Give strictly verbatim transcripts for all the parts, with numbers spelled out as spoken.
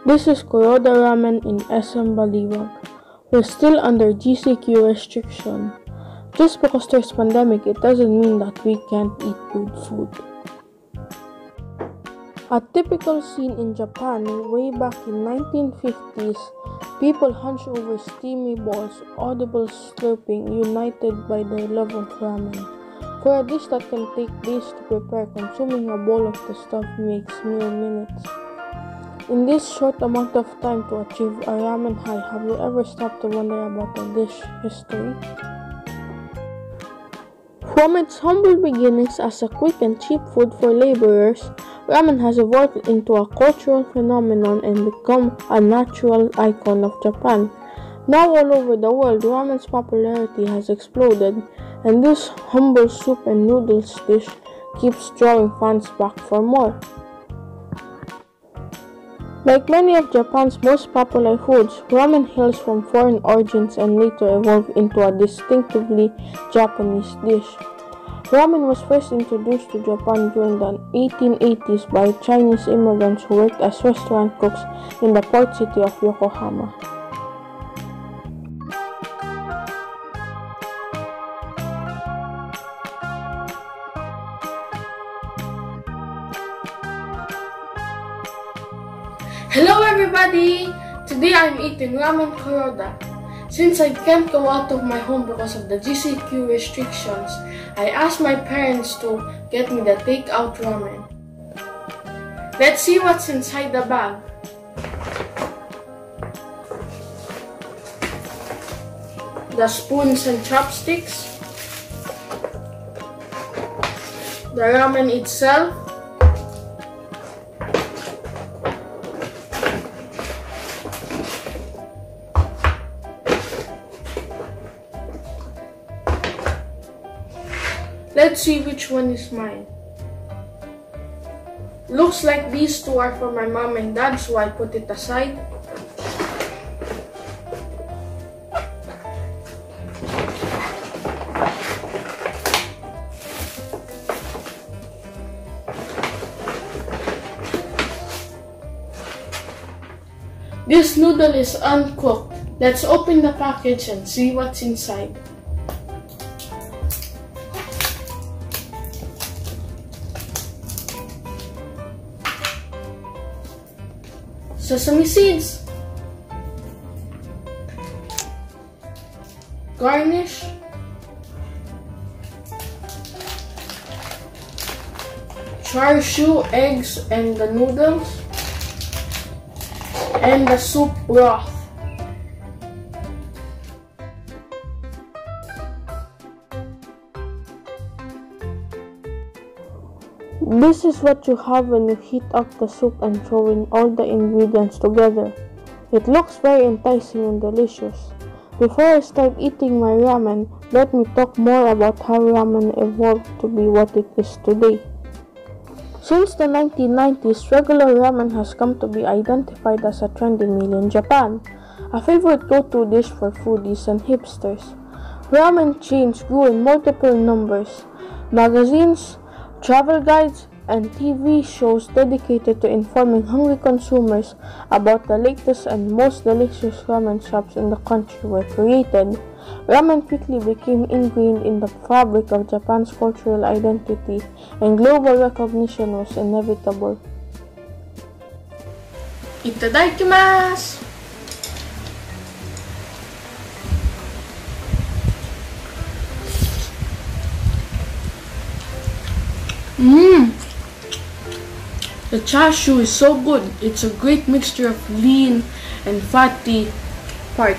This is Kuroda Ramen in S M Baliwag. We're still under G C Q restriction. Just because there's pandemic, it doesn't mean that we can't eat good food. A typical scene in Japan way back in nineteen fifties, people hunched over steamy balls, audible slurping, united by their love of ramen. For a dish that can take days to prepare, consuming a bowl of the stuff makes mere minutes. In this short amount of time to achieve a ramen high, have you ever stopped to wonder about the dish history? From its humble beginnings as a quick and cheap food for laborers, ramen has evolved into a cultural phenomenon and become a natural icon of Japan. Now all over the world, ramen's popularity has exploded, and this humble soup and noodles dish keeps drawing fans back for more. Like many of Japan's most popular foods, ramen hails from foreign origins and later evolved into a distinctively Japanese dish. Ramen was first introduced to Japan during the eighteen eighties by Chinese immigrants who worked as restaurant cooks in the port city of Yokohama. Hello everybody! Today I'm eating ramen Kuroda. Since I can't go out of my home because of the G C Q restrictions, I asked my parents to get me the takeout ramen. Let's see what's inside the bag. The spoons and chopsticks, the ramen itself, let's see which one is mine. Looks like these two are for my mom and dad, so I put it aside. This noodle is uncooked. Let's open the package and see what's inside. Sesame seeds, garnish, char siu, eggs and the noodles, and the soup broth. This is what you have when you heat up the soup and throw in all the ingredients together. It looks very enticing and delicious. Before I start eating my ramen, let me talk more about how ramen evolved to be what it is today. Since the nineteen nineties, regular ramen has come to be identified as a trendy meal in Japan, a favorite go-to dish for foodies and hipsters. Ramen chains grew in multiple numbers. Magazines, travel guides, and T V shows dedicated to informing hungry consumers about the latest and most delicious ramen shops in the country were created. Ramen quickly became ingrained in the fabric of Japan's cultural identity, and global recognition was inevitable. Itadakimasu! Mmm! The char siu is so good. It's a great mixture of lean and fatty part.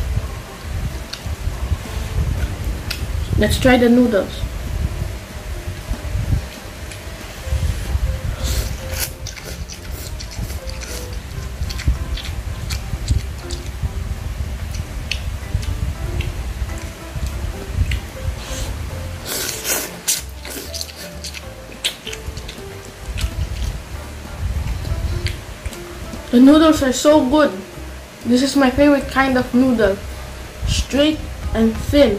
Let's try the noodles. The noodles are so good. This is my favorite kind of noodle. Straight and thin.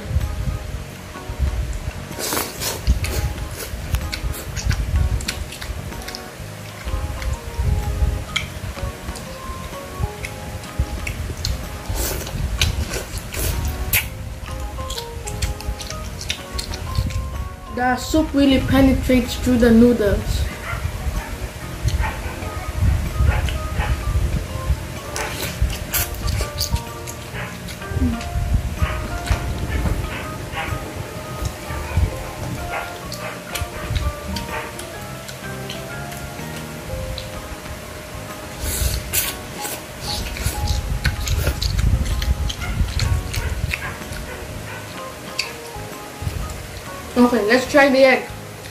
The soup really penetrates through the noodles. Okay, let's try the egg.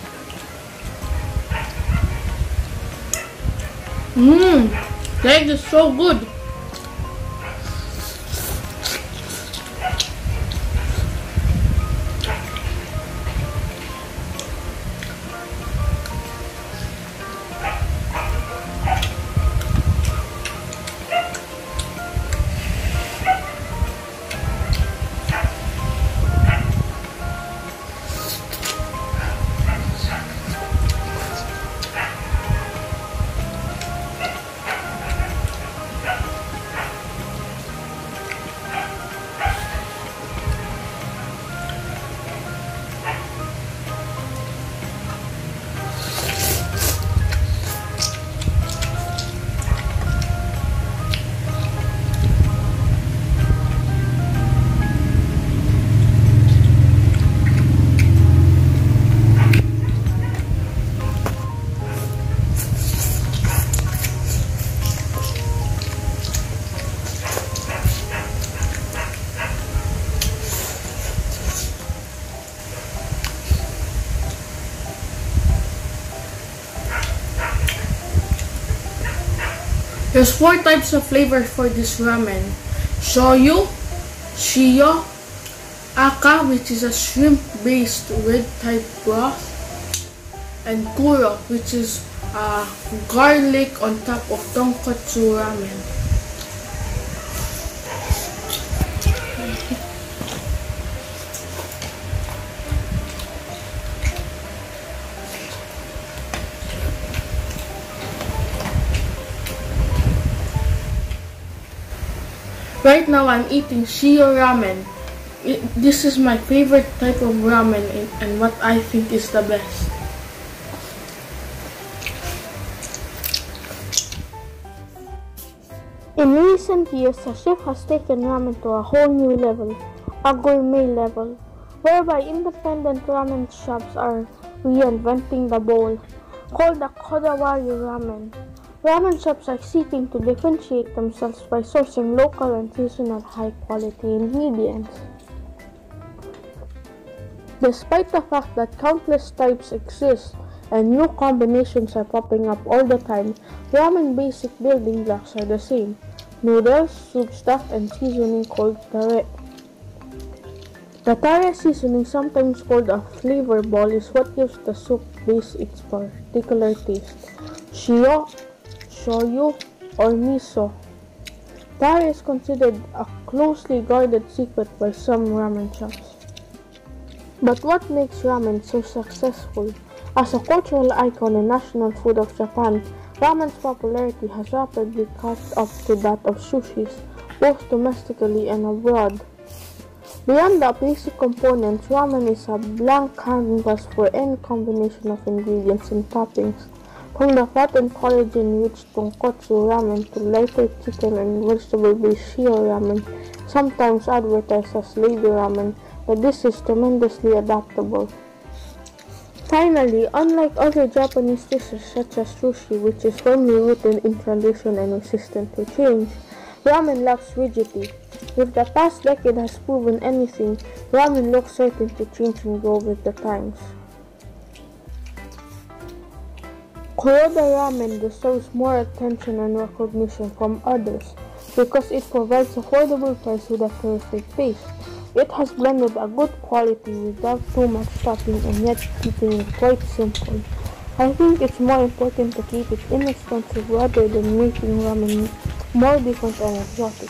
Mmm, the egg is so good. There's four types of flavor for this ramen. Shoyu, Shio, Aka, which is a shrimp-based red-type broth, and Kuro, which is uh, garlic on top of tonkotsu ramen. Right now I'm eating Shio ramen. It, this is my favorite type of ramen and what I think is the best. In recent years, the chef has taken ramen to a whole new level, a gourmet level, whereby independent ramen shops are reinventing the bowl, called the Kodawari ramen. Ramen shops are seeking to differentiate themselves by sourcing local and seasonal high-quality ingredients. Despite the fact that countless types exist and new combinations are popping up all the time, ramen basic building blocks are the same: noodles, soup stock, and seasoning called tare. The tare seasoning, sometimes called a flavor ball, is what gives the soup base its particular taste. Shio, shoyu, or miso. Tare is considered a closely guarded secret by some ramen shops. But what makes ramen so successful? As a cultural icon and national food of Japan, ramen's popularity has rapidly caught up to that of sushis, both domestically and abroad. Beyond the basic components, ramen is a blank canvas for any combination of ingredients and toppings. From the fat and collagen-rich tonkotsu ramen to lighter chicken and vegetable-based shio ramen, sometimes advertised as lady ramen, the dish is tremendously adaptable. Finally, unlike other Japanese dishes such as sushi, which is firmly rooted in tradition and resistant to change, ramen lacks rigidity. If the past decade has proven anything, ramen looks certain to change and grow with the times. Kuroda ramen deserves more attention and recognition from others because it provides affordable price with a terrific taste. It has blended a good quality without too much topping and yet keeping it quite simple. I think it's more important to keep it inexpensive rather than making ramen more different and exotic.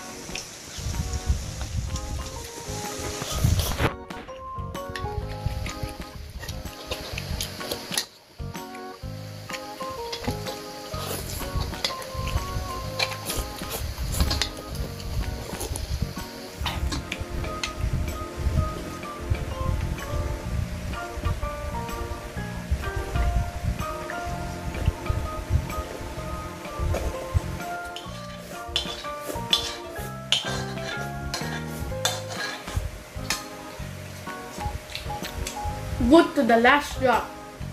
good to the last drop.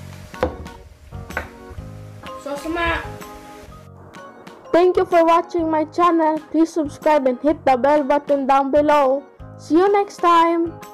So sama. Thank you for watching my channel. Please subscribe and hit the bell button down below. See you next time.